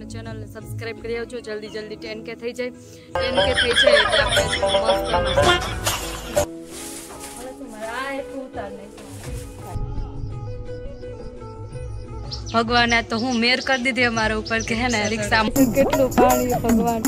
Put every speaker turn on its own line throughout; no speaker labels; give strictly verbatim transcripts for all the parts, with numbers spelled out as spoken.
Channel ને subscribe કરી આવજો જલ્દી જલ્દી ટેન કે થઈ જાય ટેન કે થઈ જાય એટલે આપણે મસ્ત હવે તો મારા આ એટલું ઉતાર નહીં ભગવાને તો હું મેર કરી દીધી અમારા ઉપર કે હે ને રિક્ષા કેટલું પાણી ભગવાન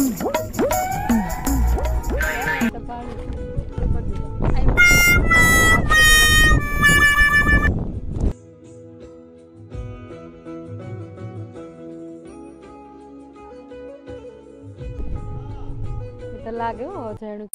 લાગે હો જાણું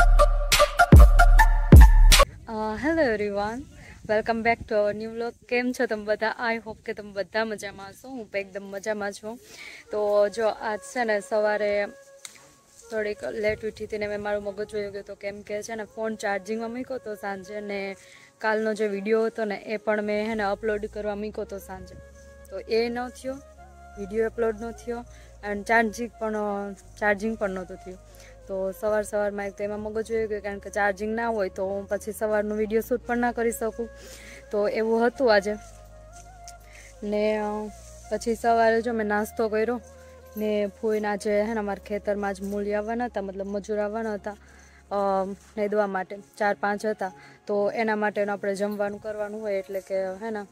hello everyone welcome back to our new vlog કેમ છો તમે બધા આઈ હોપ કે તમે બધા મજામાં હશો હું પણ એકદમ મજામાં છું તો જો આજ છે ને સવારે થોડીક લેટ ઉઠી હતી ને મેં મારું મગજ જોયું ગયું તો કેમ કે છે ને ફોન ચાર્જિંગમાં મૂક્યો તો સાંજે ને કાલનો જે વિડીયો હતો ને એ પણ મેં હે ને અપલોડ કરવા મૂક્યો તો સાંજે તો એ ન થયો વિડીયો અપલોડ ન થયો એન્ડ ચાર્જિંગ પણ ચાર્જિંગ પણ નહોતું થયું તો સવાર સવારમાં એક તો એમાં મગજ જોયું ગયું કારણ કે ચાર્જિંગ ના હોય તો હું પછી સવારનું વિડીયો શૂટ પણ ના કરી શકું તો એવું હતું આજે ને પછી સવારે જો મેં નાસ્તો કર્યો ને ફૂઈને આજે હે ને અમારા ખેતરમાં જ મૂલી આવવાના હતા મતલબ મજૂર આવવાના હતા નેદવા માટે ચાર પાંચ હતા તો એના માટેનું આપણે જમવાનું કરવાનું હોય એટલે કે હે ને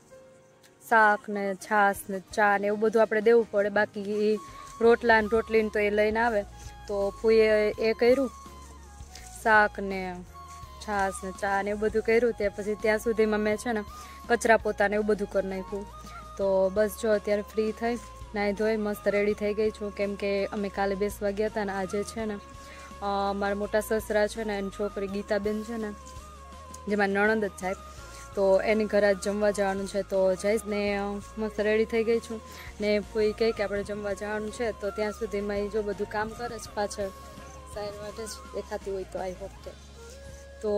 શાક ને છાશ ને ચા ને એવું બધું આપણે દેવું પડે બાકી રોટલા ને રોટલીને તો એ લઈને આવે તો ફૂઈએ એ કર્યું શાક ને છાશ ને ચા ને એવું બધું કર્યું તે પછી ત્યાં સુધીમાં મેં છે ને કચરા પોતાને એવું બધું કરી નાખ્યું તો બસ જો અત્યારે ફ્રી થઈ નાહી ધોઈ મસ્ત રેડી થઈ ગઈ છું કેમ કે અમે કાલે બેસવા ગયા હતા ને આજે છે ને મારા મોટા સસરા છે ને એની છોકરી ગીતાબેન છે ને જેમાં નણંદ જ થાય તો એની ઘરે જ જમવા જવાનું છે તો જઈશ ને મસ્ત રેડી થઈ ગઈ છું ને કોઈ કહે કે આપણે જમવા જવાનું છે તો ત્યાં સુધીમાં એ જો બધું કામ કરે છે પાછળ સાઈડ માટે જ દેખાતી હોય તો આઈ હોપ કે તો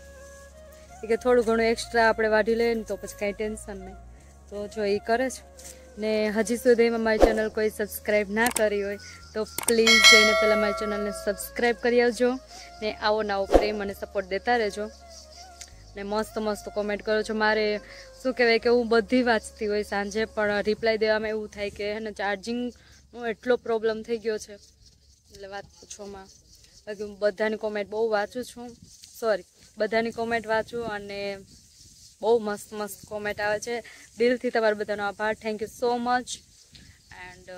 એ કે થોડું ઘણું એક્સ્ટ્રા આપણે વાઢી લઈએ ને તો પછી કાંઈ ટેન્શન નહીં તો જો એ કરે છે ને હજી સુધીમાં મારી ચેનલ કોઈ સબસ્ક્રાઈબ ના કરી હોય તો પ્લીઝ જઈને પહેલાં મારી ચેનલને સબસ્ક્રાઈબ કરી આવજો ને આવો નવો પ્રેમ અને સપોર્ટ દેતા રહેજો ને મસ્ત મસ્ત કોમેન્ટ કરો છો મારે શું કહેવાય કે હું બધી વાંચતી હોય સાંજે પણ રિપ્લાય દેવામાં એવું થાય કે હે ને ચાર્જિંગનો એટલો પ્રોબ્લેમ થઈ ગયો છે એટલે વાત પૂછોમાં બાકી હું બધાની કોમેન્ટ બહુ વાંચું છું સોરી બધાની કોમેન્ટ વાંચું અને બહુ મસ્ત મસ્ત કોમેન્ટ આવે છે દિલથી તમારા બધાનો આભાર thank you so much and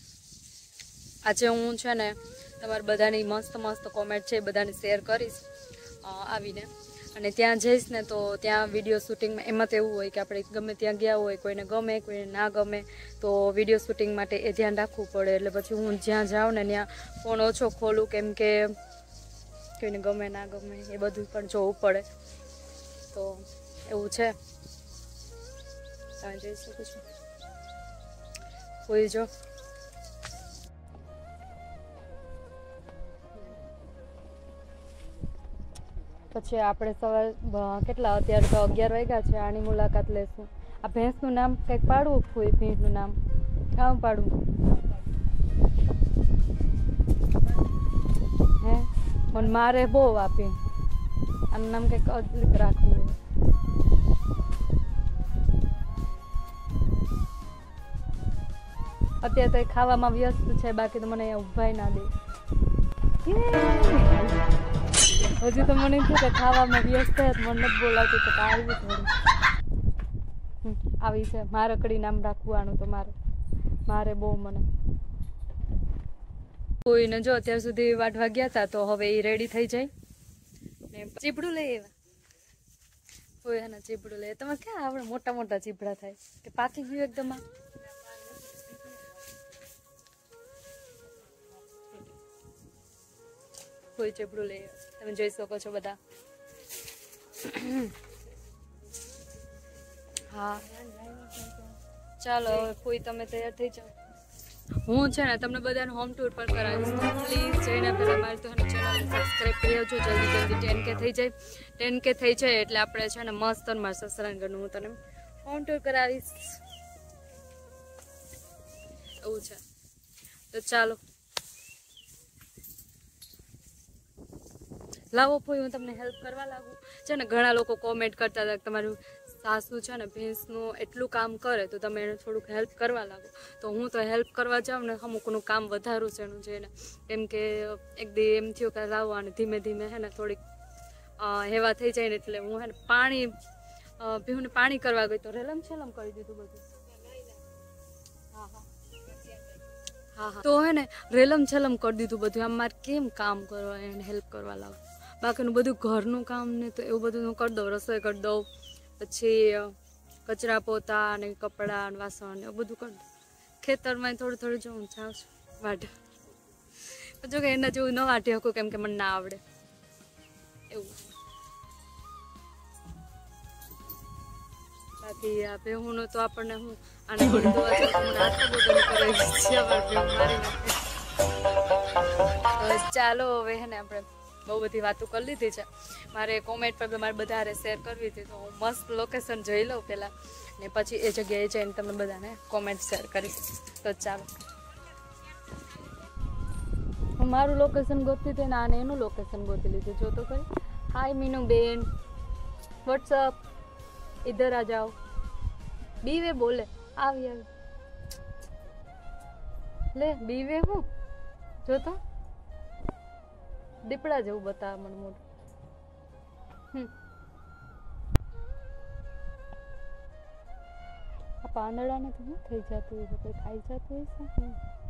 આજે હું છે ને તમારા બધાની મસ્ત મસ્ત કોમેન્ટ છે એ બધાને શેર કરીશ આવીને અને ત્યાં જઈશ ને તો ત્યાં વિડીયો શૂટિંગમાં એમાં તો એવું હોય કે આપણે ગમે ત્યાં ગયા હોય કોઈને ગમે કોઈને ના ગમે તો વિડીયો શૂટિંગ માટે એ ધ્યાન રાખવું પડે એટલે પછી હું જ્યાં જાઉં ને ત્યાં ફોન ઓછો ખોલું કેમ કે કોઈને ગમે ના ગમે એ બધું પણ જોવું પડે તો એવું છે તમે જઈ શકો છો કોઈ જો પછી આપણે સવાર કેટલા અત્યારે તો અગિયાર વાગ્યા છે આની મુલાકાત લેશું આ ભેંસનું નામ કંઈક પાડવું ફૂઈ ભેંસનું નામ કામ પાડવું હે પણ મારે બહુ આપી આનું નામ કંઈક અદલિક રાખવું અત્યારે તો એ ખાવામાં વ્યસ્ત છે બાકી તો મને ઊભાઈ ના દે હજી તો મને શું કે ખાવામાં વ્યસ્ત થાય મને નથી બોલાવતી તો આવી થોડું આવી છે મારકડી નામ રાખવું આનું તો મારે મારે બહુ મને કોઈને જો અત્યાર સુધી વાટવા ગયા હતા તો હવે એ રેડી થઈ જાય ને ચીપડું લઈ એવા કોઈ એના ચીપડું લઈએ તમે ક્યાં આપણે મોટા મોટા ચીપડા થાય કે પાકી ગયું એકદમ કોઈ ચીપડું લઈએ તમે જોઈ શકો છો બધા હા ચાલો કોઈ તમે તૈયાર થઈ જાઓ હું છે ને તમને બધાને હોમ ટૂર પર કરાવીશ પ્લીઝ જઈને પહેલાં મારી તો ચેનલને સબસ્ક્રાઈબ કરી આવજો જલ્દી જલ્દી ટેન કે થઈ જાય ટેન કે થઈ જાય એટલે આપણે છે ને મસ્ત મારા સસરા ઘરનું હું તને હોમ ટૂર કરાવીશ એવું છે તો ચાલો લાવો ફોઈ હું તમને હેલ્પ કરવા લાગુ છે ને ઘણા લોકો કોમેન્ટ કરતા હતા તમારું સાસુ છે ને ભેંસનું એટલું કામ કરે તો તમે એને થોડુંક હેલ્પ કરવા લાગો. તો હું તો હેલ્પ કરવા જાઉં ને અમુકનું કામ વધારું છે એનું જોઈને, કેમ કે એક દી એમ થયું કે લાવવા અને ધીમે ધીમે હે ને થોડીક હેવા થઈ જાય ને એટલે હું હે ને પાણી ભીહુંને પાણી કરવા ગઈ તો રેલમ છેલમ કરી દીધું બધું. હા હા હા હા તો હે ને રેલમ છેલમ કરી દીધું બધું. આમ મારે કેમ કામ કરવા એને હેલ્પ કરવા લાવ. બાકીનું બધું ઘરનું કામ ને તો એવું બધું હું કરી દઉં, રસોઈ કરી દઉં, પછી કચરા પોતા ને કપડાં ને વાસણ ને એવું બધું કરી દઉં. ખેતરમાં થોડું થોડું જવું જાઉં છું વાઢ. જો કે એના જેવું ન વાઢી શકું કેમ કે મને ના આવડે એવું. બાકી આ ભેહુંનું તો આપણને હું આને બધું મને આટલું બધું કરાવી છે અમારે ભેહું મારી નાખે. ચાલો હવે હે ને આપણે બહુ બધી વાતો કરી લીધી છે. મારે કોમેન્ટ પર મારે બધા શેર કરવી હતી તો હું મસ્ત લોકેશન જોઈ લઉં પહેલાં ને પછી એ જગ્યાએ જઈને તમને બધાને કોમેન્ટ શેર કરીશ. તો ચાલો હું મારું લોકેશન ગોતતી હતી ને આને એનું લોકેશન ગોતી લીધું. જો તો કરી. હાય મીનુ બેન, વોટ્સઅપ, ઇધર આ જાઓ. બીવે બોલે આવી આવી લે બીવે હું જો તો દીપડા જેવું બતાવે મને મોઢું. આ પાંદડાને તો શું થઈ જતું હોય છે, કોઈ ખાઈ જતું હોય છે.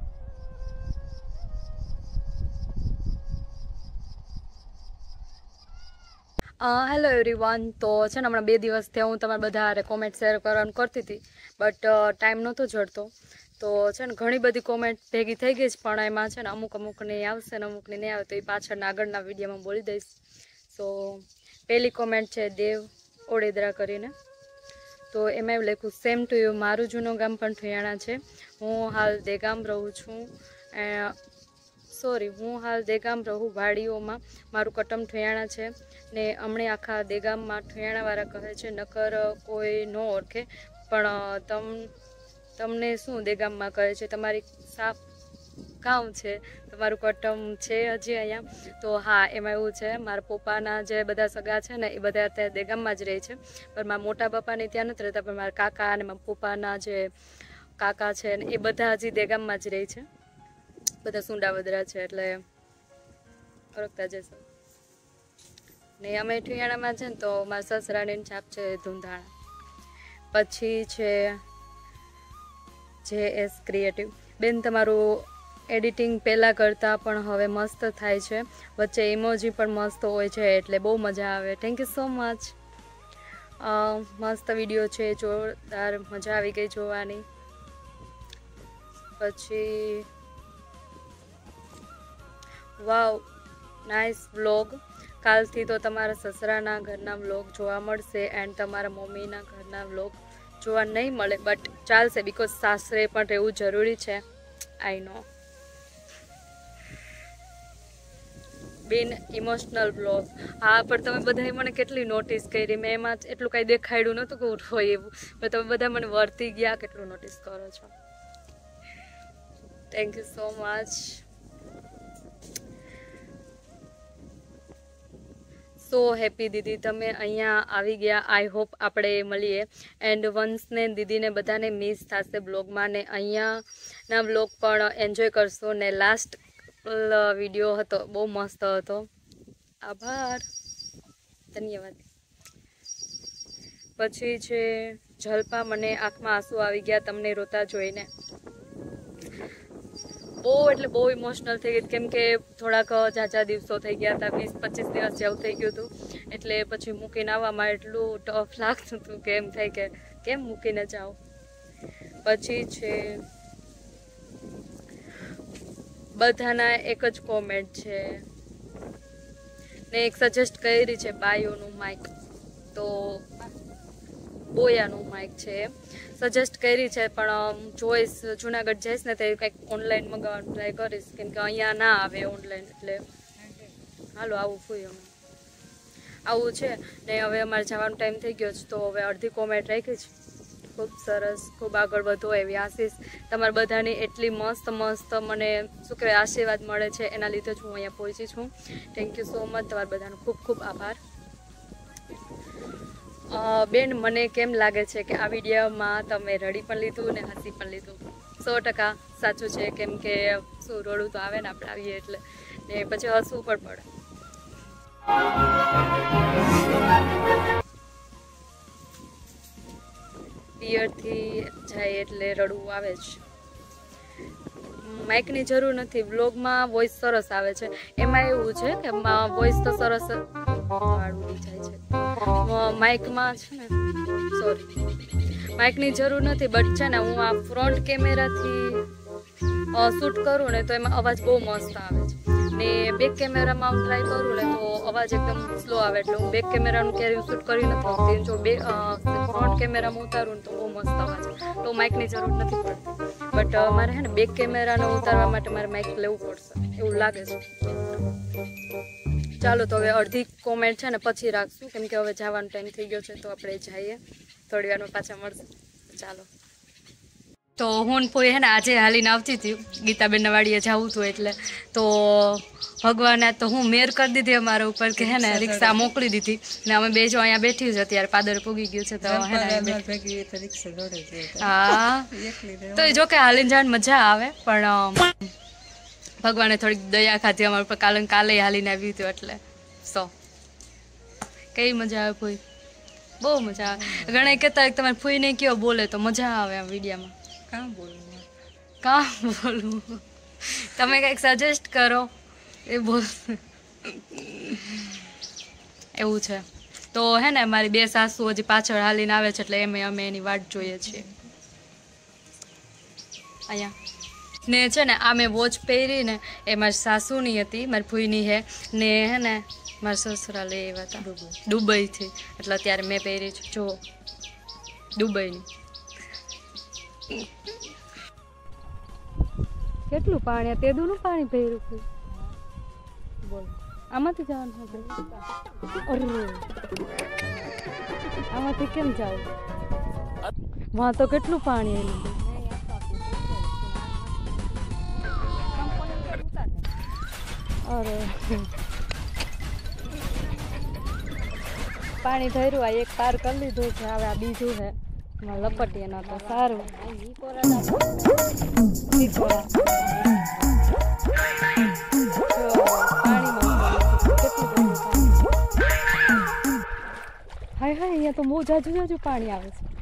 Hello everyone. તો છે ને હમણાં બે દિવસથી હું તમારા બધા કોમેન્ટ શેર કરવાનું કરતી હતી બટ ટાઈમ નહોતો જડતો. તો છે ને ઘણી બધી કોમેન્ટ ભેગી થઈ ગઈ છે પણ એમાં છે ને અમુક અમુકની આવશે ને અમુકની નહીં આવે તો એ પાછળના આગળના વિડીયોમાં બોલી દઈશ. સો પહેલી કોમેન્ટ છે દેવ ઓડેદરા કરીને. તો એમાં એવું લખ્યું, સેમ ટુ યુ. મારું જૂનું ગામ પણ ઠુયાણા છે. હું હાલ દેગામ રહું છું. સોરી હું હાલ દેગામ રહું વાડીઓમાં. મારું કટમ ઠુયાણા છે ને હમણે આખા દેગામમાં ઠુયાણાવાળા કહે છે નકર કોઈ ન ઓળખે પણ તમ તમને શું દેગામમાં કહે છે, તમારી સાફ ગામ છે, તમારું કટમ છે હજી અહીંયા. તો હા એમાં એવું છે મારા પપ્પાના જે બધા સગા છે ને એ બધા અત્યારે દેગામમાં જ રહે છે પણ મારા મોટા પપ્પાને ત્યાં નથી રહેતા પણ મારા કાકા અને મારા પપ્પાના જે કાકા છે ને એ બધા હજી દેગામમાં જ રહે છે. બધા સુંડાવદરા છે એટલે ઓળખતા જશે. ને અમે ઠુયાણામાં છે ને તો મારા સસરાની છાપ છે ધૂંધાણા. પછી છે જે એસ ક્રિએટિવ. બેન તમારું એડિટિંગ પહેલાં કરતાં પણ હવે મસ્ત થાય છે, વચ્ચે ઇમોજી પણ મસ્ત હોય છે એટલે બહુ મજા આવે. Thank you so much. મસ્ત વિડીયો છે, જોરદાર મજા આવી ગઈ જોવાની. પછી વાવ નાઇસ વ્લોગ. કાલથી તો તમારા સસરાના ઘરના વ્લોગ જોવા મળશે એન્ડ તમારા મમ્મીના ઘરના વ્લોગ જોવા નહીં મળે બટ ચાલશે બિકોઝ સાસરે પણ રહેવું જરૂરી છે. આઈ નો. બિન ઇમોશનલ વ્લોગ. હા પણ તમે બધાએ મને કેટલી નોટિસ કરી. મેં એમાં એટલું કાંઈ દેખાડ્યું નહોતું કે હોય એવું પણ તમે બધા મને વર્તી ગયા કેટલું નોટિસ કરો છો. Thank you so much. So happy દીદી તમે અહીંયા આવી ગયા. આઈ હોપ આપણે મળીએ એન્ડ વંશને દીદીને બધાને મિસ થશે બ્લોગમાં ને અહીંયાના બ્લોગ પણ એન્જોય કરશો ને લાસ્ટ વિડીયો હતો બહુ મસ્ત હતો. આભાર, ધન્યવાદ. પછી છે જલપા, મને આંખમાં આંસુ આવી ગયા તમને રોતા જોઈને. બહુ એટલે બહુ ઇમોશનલ થઈ ગઈ કેમ કે થોડાક ઝાઝા દિવસો થઈ ગયા હતા, વીસ પચીસ દિવસ જેવું થઈ ગયું હતું એટલે પછી મૂકીને આવવામાં એટલું ટફ લાગતું હતું કે એમ થાય કે કેમ મૂકીને જાઓ. પછી છે બધાના એક જ કોમેન્ટ છે ને એક સજેસ્ટ કરી છે બાયોનું માઇક, તો બોયાનું માઇક છે સજેસ્ટ કરી છે પણ જોઈશ જુનાગઢ જઈશ ને તે કંઈક ઓનલાઈન મંગાવવાનું ટ્રાય કરીશ કેમ કે અહીંયા ના આવે ઓનલાઈન એટલે હાલો આવું ફૂઈ અમે આવું છે ને હવે અમારે જવાનો ટાઈમ થઈ ગયો છે તો હવે અડધી કોમેન્ટ રાખી છે. ખૂબ સરસ, ખૂબ આગળ વધો એવી આશીષ. તમારા બધાની એટલી મસ્ત મસ્ત મને શું કહેવાય આશીર્વાદ મળે છે એના લીધે જ હું અહીંયા પહોંચી છું. Thank you so much. તમારા બધાનો ખૂબ ખૂબ આભાર. બેન મને કેમ લાગે છે કે આ વિડીયોમાં તમે રડી પણ લીધું ને હસી પણ લીધું? સો ટકા સાચું છે, કેમ કે શું રડવું તો આવે ને આપણે આવીએ એટલે, ને પછી હસવું પણ પડે. પિયરથી જાય એટલે રડવું આવે જ. માઇકની જરૂર નથી, વ્લોગમાં વોઇસ સરસ આવે છે. એમાં એવું છે કે વોઇસ તો સરસ ઉડી જાય છે, માઇકમાં છે ને સોરી માઇકની જરૂર નથી, બટ છે ને હું આ ફ્રન્ટ કેમેરાથી શૂટ કરું ને તો એમાં અવાજ બહુ મસ્ત આવે છે, ને બેક કેમેરામાં હું ટ્રાય કરું ને તો અવાજ એકદમ સ્લો આવે. એટલે હું બેક કેમેરાનું ક્યારેય શૂટ કરી નથી શકતી. જો બે ફ્રન્ટ કેમેરામાં ઉતારું ને તો બહુ મસ્ત અવાજ, તો માઇકની જરૂર નથી પડતી. બટ મારે હે ને બેક કેમેરાને ઉતારવા માટે મારે માઇક લેવું પડશે એવું લાગે છે. ચાલો તો હવે અડધી કોમેન્ટ છે ને પછી રાખશું, કેમ કે હવે જવાનો ટાઈમ થઈ ગયો છે, તો આપણે જઈએ, થોડી વારમાં પાછા મળશે. ચાલો. તો હું કોઈ હે ને આજે હાલીને આવતી હતી, ગીતાબેનના વાડીએ જવું હતું એટલે, તો ભગવાને તો હું મેર કરી દીધી અમારા ઉપર કે હે ને રિક્ષા મોકલી દીધી ને અમે બે જો અહીંયા બેઠી છે, અત્યારે પાદર પૂગી ગયું છે. તો હે ને હા તો જો કે હાલીને જવાની મજા આવે, પણ ભગવાને થોડીક દયા ખાધી અમારા ઉપર. કાલે કાલે હાલીને આવ્યું હતું એટલે સો કઈ મજા આવે કોઈ, બહુ મજા આવે. ઘણા કહેતા હોય તમારે ફૂઈ નહીં કયો બોલે તો મજા આવે આ વિડીયામાં. કામ બોલવું કામ બોલવું તમે કંઈક સજેસ્ટ કરો એ બોલ એવું છે. તો હે ને મારી બે સાસુ હજી પાછળ હાલીને આવે છે, એટલે એમ અમે એની વાટ જોઈએ છીએ. અહીંયા ને છે ને આ મેં વોચ પહેરી ને એ મારી સાસુની હતી, મારી ફૂઈની હે ને હે ને મારા સસરા લઈ આવ્યા હતા દુબઈથી, એટલે અત્યારે મેં પહેરી છે જો દુબઈની. કેટલું પાણી, તેદુનું પાણી ભર્યું છે. બોલ આમાંથી જવાનું હતું? અરે આમાંથી કેમ જાવ? વાં તો કેટલું પાણી એનું. અરે પાણી ભર્યું, આ એક પાર કરી લીધું છે, હવે આ બીજું છે લપટીએ ના તો સારું. હાય હાય અહીંયા તો બહુ જાજુ જાજુ પાણી આવે છે.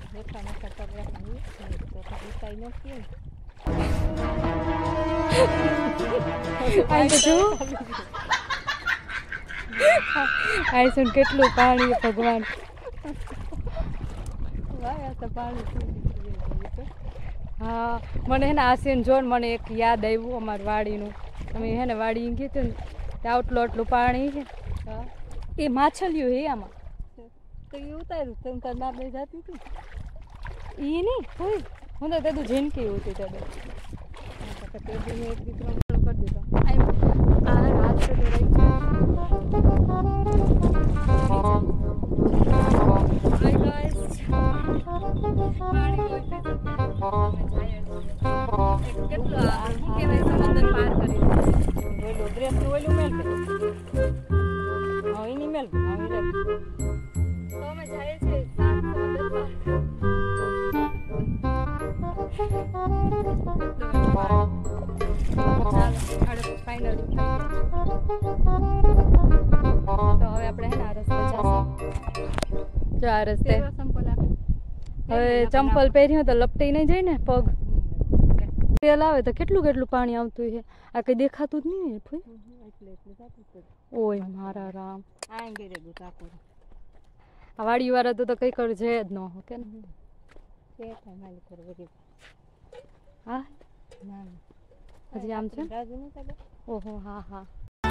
આઈસુન કેટલું પાણી ભગવાન. હા મને હે ને આસીન જોન મને એક યાદ આવ્યું અમારી વાડીનું. અમે હે ને વાડી કીધું ને ત્યાં આટલું આટલું પાણી છે, એ માછલીઓ હે આમાં તો એ ઉતાર્યું તેમ તાર ના બે જાતી હતી એ નહીં કોઈ હું તો તેદું ઝીનકી હતી તે તેદું એક દીકરો કરી દીધો. આ હાથ તો રહી આ રસ્તે હવે ચંપલ પહેર્યું તો લપટી નહીં જાય ને પગ. તેલ આવે તો કેટલું કેટલું પાણી આવતું છે, આ કઈ દેખાતું જ નહીં. ઓય મારા રામ, આ વાડી વાળા તો કઈ કર છે જ ન હો કે હા હજી આમ છે. ઓહો હા હા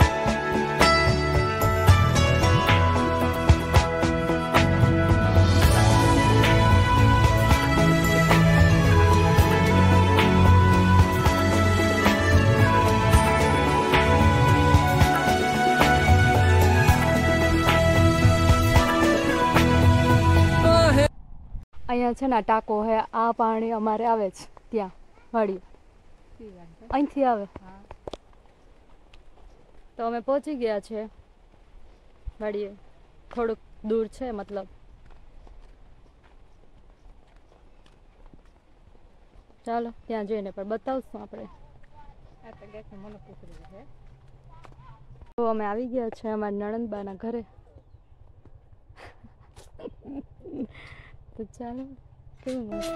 અહીંયા છે ને ટાંકો હે, આ પાણી અમારે આવે છે ત્યાં વાડી અહીંથી આવે. તો અમે પહોંચી ગયા છે વાડીએ, થોડુંક દૂર છે મતલબ ચાલો ત્યાં જઈને પણ બતાવશું આપણે. તો અમે આવી ગયા છે અમારા નણંદબાના ઘરે. તો ચાલો કેવું મસ્ત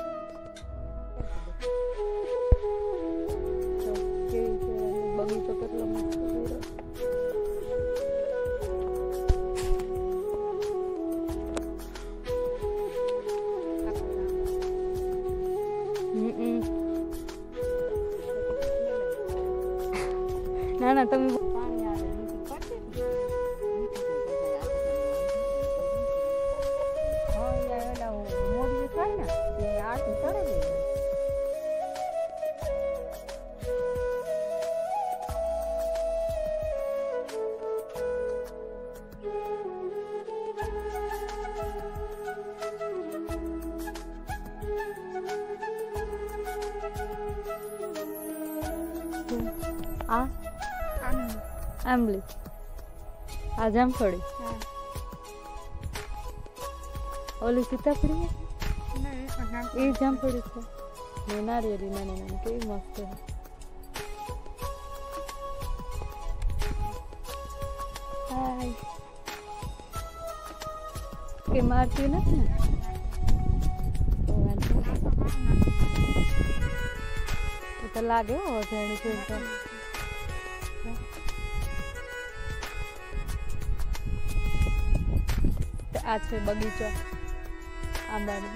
બગીચો કેટલો મસ્ત કર્યો. ના ના તમે આ આંબલી આ જામફળી ઓલી સીતાફળી એ જામફળી છે ને નારિયેળી નાની નાની કેવી મસ્ત છે. હાય કે મારતી નથી ને તો લાગે હો જાણી જોઈ તો. આ છે બગીચો આંબાનો.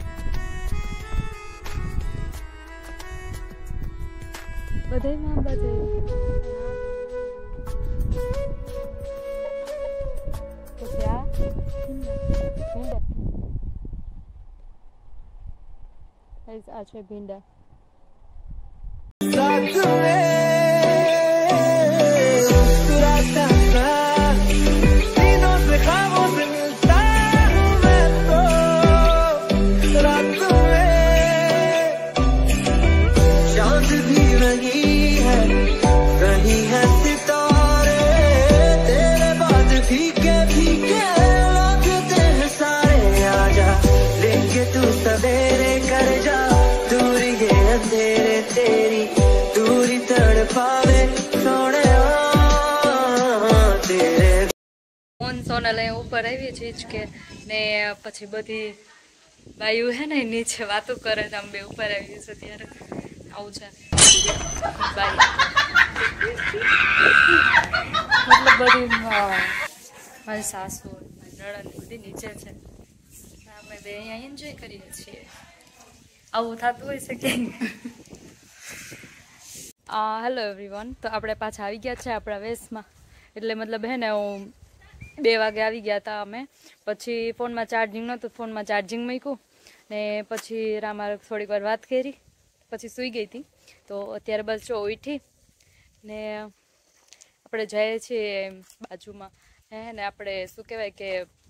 બધાયમાં આંબા છે. પછી આ ભીંડા આ છે ભીંડા. સોનલ અહીંયા ઉપર આવી છે જ કે ને પછી બધી બાયુ હે ને નીચે વાતો કરે છે. આમ બે ઉપર આવી છે ત્યારે આવું છે બાય મતલબ બધી મારી સાસુ નણંદ બધી નીચે છે. અમે બે અહીંયા એન્જોય કરીએ છીએ. આવું થતું હોય છે કે. Hello everyone. તો આપણે પાછા આવી ગયા છે આપણા વેશમાં. એટલે મતલબ હે ને હું બે વાગે આવી ગયા હતા અમે. પછી ફોનમાં ચાર્જિંગ નહોતું, ફોનમાં ચાર્જિંગ મૂક્યું ને પછી રામા થોડીક વાર વાત કરી પછી સૂઈ ગઈ હતી. તો અત્યારે બસ જો ઉઠી ને આપણે જઈએ છીએ બાજુમાં હે ને આપણે શું કહેવાય કે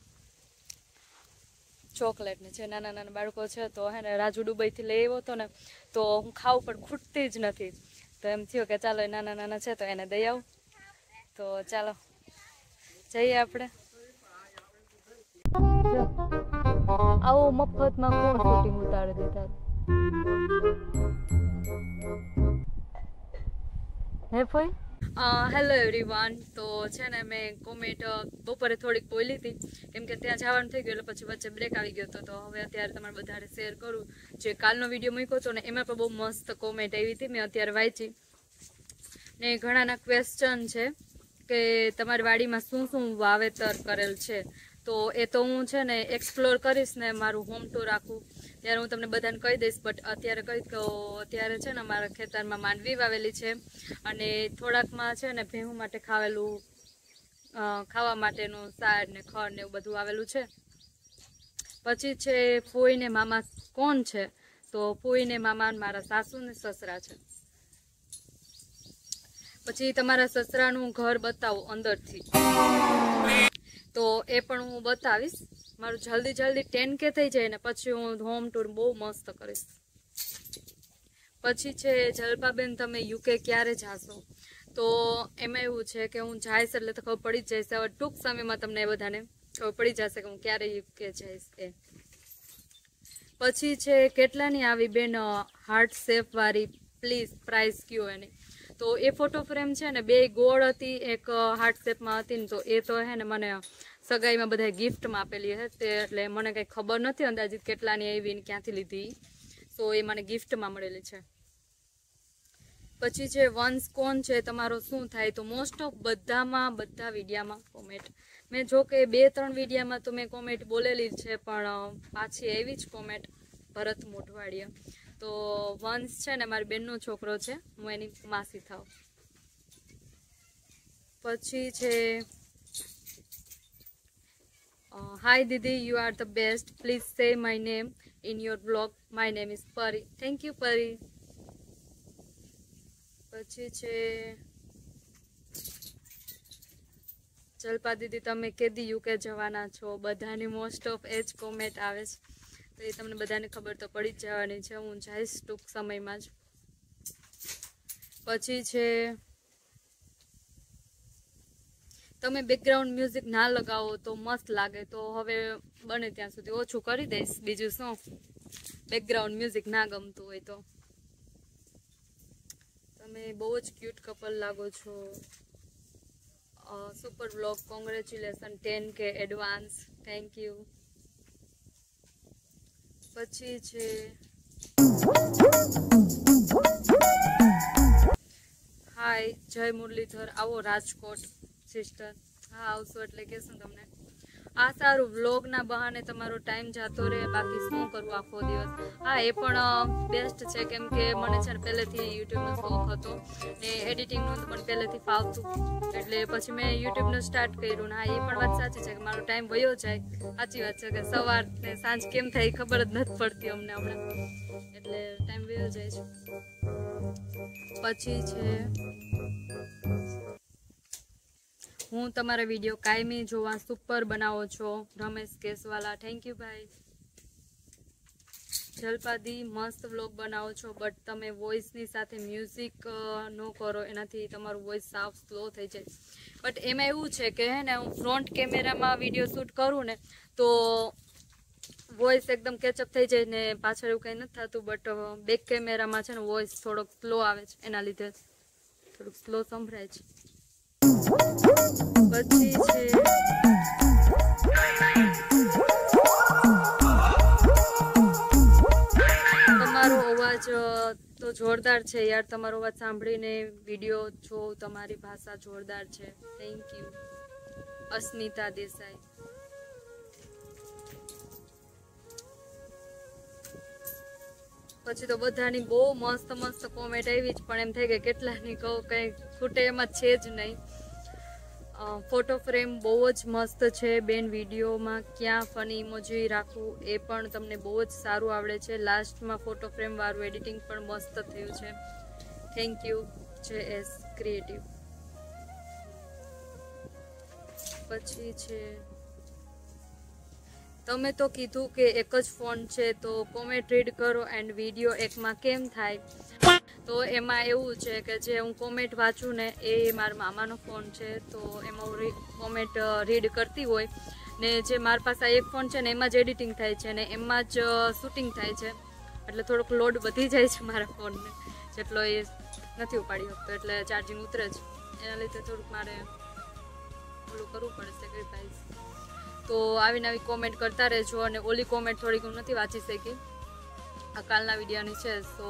ચોકલેટ ને જે નાના નાના બાળકો છે તો હે ને રાજુ દુબઈથી લઈ આવ્યો હતો ને તો હું ખાવું પણ ખૂટતી જ નથી. તો એમ થયું કે ચાલો નાના નાના છે તો એને દઈ આવું. તો ચાલો જઈએ આપણે. આવો મફતમાં કોણ શૂટિંગ ઉતારી દેતા હે ફોઈ. Hello everyone. તો છે ને મેં કોમેન્ટ બપોરે થોડીક બોલી હતી કેમ કે ત્યાં જવાનું થઈ ગયું એટલે પછી વચ્ચે બ્રેક આવી ગયો હતો. તો હવે અત્યારે તમારે બધાને શેર કરું. જે કાલનો વિડીયો મૂક્યો હતો ને એમાં પણ બહુ મસ્ત કોમેન્ટ આવી હતી, મેં અત્યારે વાંચી ને ઘણાના ક્વેશ્ચન છે કે તમારી વાડીમાં શું શું વાવેતર કરેલ છે. તો એ તો હું છે ને એક્સપ્લોર કરીશ ને મારું હોમ ટૂર રાખું ત્યારે હું તમને બધાને કહી દઈશ. બટ અત્યારે કહી તો અત્યારે છે ને મારા ખેતરમાં માંડવી વાવેલી છે અને થોડાકમાં છે ને ભેહું માટે ખાવેલું ખાવા માટેનું સાર ને ખડ ને એવું બધું આવેલું છે. પછી છે ફોઈ ને મામા કોણ છે તો ફોઈ ને મામા મારા સાસુ ને સસરા છે. પછી તમારા સસરાનું ઘર બતાવો અંદરથી તો એ પણ હું બતાવીશ. મારું જલ્દી જલ્દી ટેન કે થઈ જાય ને પછી હું હોમ ટૂર બહુ મસ્ત કરીશ. પછી છે જલપાબેન તમે યુકે ક્યારે જાશો? તો એમાં એવું છે કે હું જઈશ એટલે તો ખબર પડી જ જશે. હવે ટૂંક સમયમાં તમને એ બધાને ખબર પડી જશે કે હું ક્યારે યુકે જઈશ એ. પછી છે કેટલાની આવી બેન હાર્ટ શેપ વાળી, પ્લીઝ પ્રાઇસ કયો એની. તો એ ફોટો ફ્રેમ છે ને બે ગોળ હતી, એક હાર્ટ શેપમાં હતી ને, તો એ તો હે ને મને સગાઈમાં બધા ગિફ્ટમાં આપેલી છે તે, એટલે મને કંઈ ખબર નથી અંદાજિત કેટલાની આવી ને ક્યાંથી લીધી. સો એ મને ગિફ્ટમાં મળેલી છે. પછી છે વંશ કોણ છે, તમારો શું થાય? તો મોસ્ટ ઓફ બધામાં બધા વિડીયામાં કોમેન્ટ મેં, જો કે બે ત્રણ વિડીયામાં તો મેં કોમેન્ટ બોલેલી છે, પણ પાછી એવી જ કોમેન્ટ ભરત મોઢવાડિયા. તો વંશ છે ને મારી બેનનો છોકરો છે, હું એની માસી થાવ. પછી છે હાય દીદી, you are the best, please say my name in your blog, my name is Pari. Thank you Pari. પછી છે જલ્પા દીદી, તમે કેદી યુકે જવાના છો? બધાની મોસ્ટ ઓફ એ જ કોમેન્ટ આવે છે, તો એ તમને બધાને ખબર તો પડી જ જવાની છે. હું જઈશ ટૂંક સમયમાં જ. પછી છે તમે બેકગ્રાઉન્ડ મ્યુઝિક ના લગાવો તો મસ્ત લાગે, તો હવે બને ત્યાં સુધી ઓછું કરી દઈશ. બીજું શું, બેકગ્રાઉન્ડ મ્યુઝિક ના ગમતું હોય તો. તમે બહુ જ ક્યુટ કપલ લાગો છો. Super vlog, congratulation ten K advance. Thank you. પછી છે હાય જય મુરલીધર, આવો રાજકોટ સિસ્ટર. હા આવશો એટલે કહેશું તમને. આ સારું, વ્લોગના બહાને તમારો ટાઈમ જતો રહે, બાકી શું કરવું આખો દિવસ. હા એ પણ બેસ્ટ છે, કેમ કે મને છે ને પહેલેથી યુટ્યુબનો શોખ હતો ને એડિટિંગનું તો મને પહેલેથી ફાવતું, એટલે પછી મેં યુટ્યુબનું સ્ટાર્ટ કર્યું. ને હા એ પણ વાત સાચી છે કે મારો ટાઈમ વયો જાય. સાચી વાત છે કે સવાર ને સાંજ કેમ થાય ખબર જ નથી પડતી અમને હમણાં, એટલે ટાઈમ વયો જાય છે. પછી છે હું તમારા વિડીયો કાયમી જોવા, સુપર બનાવો છો. રમેશ કેસવાલા, થેન્ક યુ ભાઈ. જલપાદી, મસ્ત વ્લોગ બનાવો છો, બટ તમે વોઇસની સાથે મ્યુઝિક ન કરો, એનાથી તમારું વોઇસ સાફ સ્લો થઈ જાય. બટ એમાં એવું છે કે હે ને હું ફ્રન્ટ કેમેરામાં વિડીયો શૂટ કરું ને તો વોઇસ એકદમ કેચઅપ થઈ જાય ને પાછળ એવું કંઈ નથી થતું. બટ બેક કેમેરામાં છે ને વોઇસ થોડોક સ્લો આવે છે, એના લીધે થોડુંક સ્લો સંભળાય છે. પછી છે તમારો અવાજ તો જોરદાર છે યાર, તમારો અવાજ સાંભળીને વિડીયો જો, તમારી ભાષા જોરદાર છે. Thank you. અસ્મિતા દેસાઈ. પછી તો બધાની બહુ મસ્ત મસ્ત કોમેન્ટ આવી જ, પણ એમ થઈ ગઈ કેટલાની કહું, કંઈ ખૂટે એમાં છે જ નહીં. ફોટો ફ્રેમ બહુ જ મસ્ત છે બેન, વિડીયોમાં ક્યાં ફની ઇમોજી રાખવું એ પણ તમને બહુ જ સારું આવડે છે. લાસ્ટમાં ફોટો ફ્રેમ વાળું એડિટિંગ પણ મસ્ત થયું છે. Thank you J S creative. પછી છે તમે તો કીધું કે એક જ ફોન છે, તો કોમેન્ટ રીડ કરો એન્ડ વિડીયો એકમાં કેમ થાય? તો એમાં એવું છે કે જે હું કોમેન્ટ વાંચું ને એ મારા મામાનો ફોન છે, તો એમાં હું કોમેન્ટ રીડ કરતી હોય ને જે મારા પાસે એક ફોન છે ને એમાં જ એડિટિંગ થાય છે ને એમાં જ શૂટિંગ થાય છે, એટલે થોડોક લોડ વધી જાય છે મારા ફોનને, જેટલો એ નથી ઉપાડી શકતો, એટલે ચાર્જિંગ ઉતરે જ, એના લીધે થોડુંક મારે ઓલું કરવું પડે સેક્રિફાઈસ. તો આવીને આવી કોમેન્ટ કરતા રહેજો. અને ઓલી કોમેન્ટ થોડીક હું નથી વાંચી શકી, આ કાલના વિડીયોની છે, તો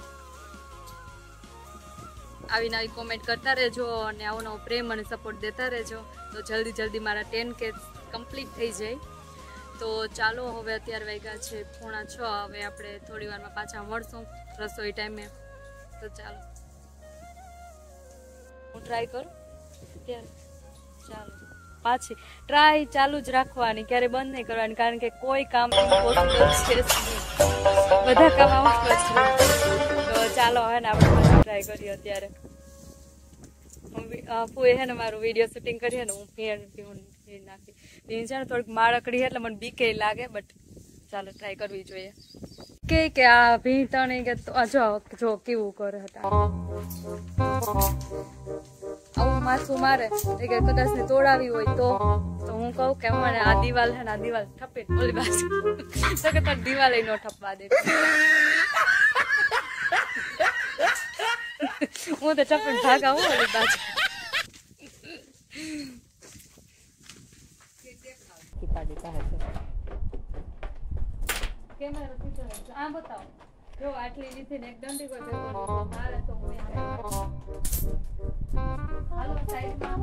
આવીને આવી કોમેન્ટ કરતા રહેજો અને આવો નવો પ્રેમ અને સપોર્ટ દેતા રહેજો, તો જલ્દી જલ્દી મારા ટેન કે કમ્પ્લીટ થઈ જાય. તો ચાલો હવે અત્યારે વાગ્યા છે પોણા છ, હવે આપણે થોડી વારમાં પાછા મળશું રસોઈ ટાઈમે. તો ચાલો હું ટ્રાય કરું ત્યારે, ચાલો પાછી ટ્રાય ચાલુ જ રાખવાની, ક્યારે બંધ નહીં કરવાની, કારણ કે કોઈ કામ ઇમ્પોસિબલ છે જ નહીં, બધા કામ આવું જ છે. તો ચાલો હવે ને આપણે પાછી ટ્રાય કરીએ. અત્યારે ફૂએ હે ને મારું વિડીયો શૂટિંગ કરીએ ને હું ભીણ ભીણ ભીણ નાખી ભીણ છે ને થોડીક માળકડી એટલે મને બીકે લાગે, બટ ચાલો ટ્રાય કરવી જોઈએ. કે કે આ ભીણ તણે કે જો જો કેવું કરે હતા. આવું માથું મારે કે કદાચ ને તોડાવી હોય તો તો હું કહું કે મને આ દિવાલ હે ને આ દિવાલ ઠપે ઓલી બાજુ તો કે તાર દિવાલે નો ઠપવા દે હું તો ચપન ભાગા હું ઓલી બાજુ કેમેરા પીછળ આ બતાવો જો આટલી લીધી ને એક દંડી કોઈ ભેગો મારે તો હું હાલો સાઈડમાં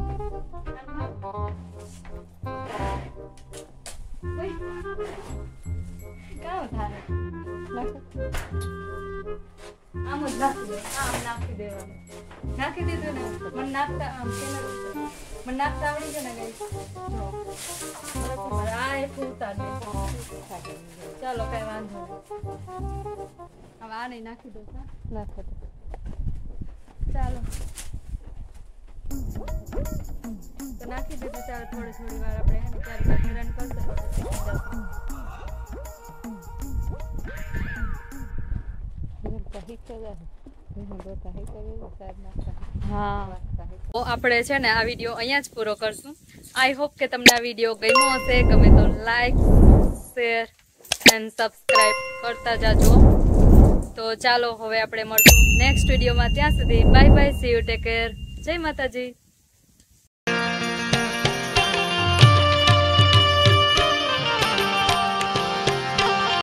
કામ થાય આમ જ નાખી દે આમ નાખી દેવાનું નાખી દીધું ને મને નાખતા આમ કેમેરા મને નાખતા આવડી છે ને ગઈ આ એ ફૂલતા ને ચાલો કઈ વાંધો નહીં હવે આ નહીં નાખી દો નાખો ચાલો તો નાખી દીધું ચાલો થોડી થોડી વાર આપણે એને ત્યારે હેરાન કરશે હા તો આપણે છે ને આ વિડીયો અહીંયા જ પૂરો કરશું આઈ હોપ કે તમને આ વિડીયો ગમ્યો હશે ગમે તો લાઈક શેર એન્ડ સબસ્ક્રાઈબ કરતા જાજો તો ચાલો હવે આપણે મળશું નેક્સ્ટ વિડીયોમાં ત્યાં સુધી bye bye see you take care જય માતાજી